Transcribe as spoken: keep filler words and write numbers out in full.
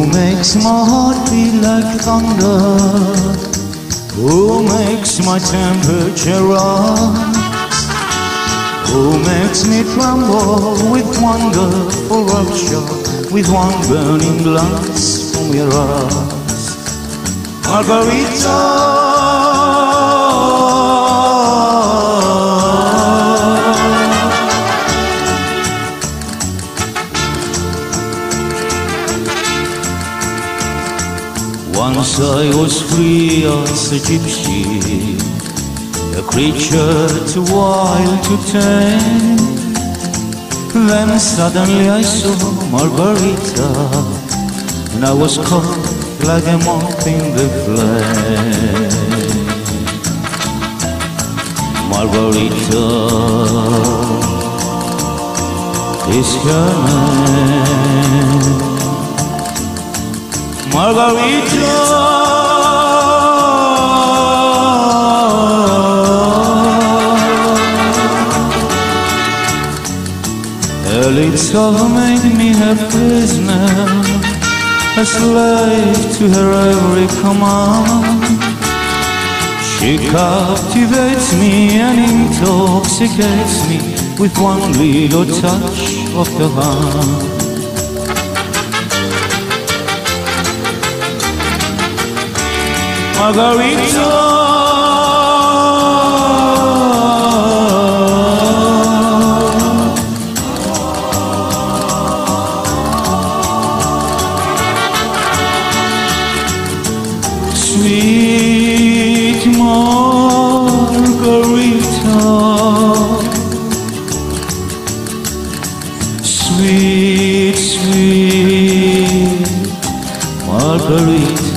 makes my heart beat like thunder? Who makes my temperature rise? Who makes me tremble with wonder for rapture, with one burning glance from your eyes? Margarita, once I was free as a gypsy, a creature too wild to tame. Then suddenly I saw Margarita, and I was caught like a moth in the flame. Margarita is her name. Margarita, her lips have made me her prisoner, a slave to her every command. She captivates me and intoxicates me with one little touch of her hand. Margarita, sweet Margarita, sweet, sweet Margarita.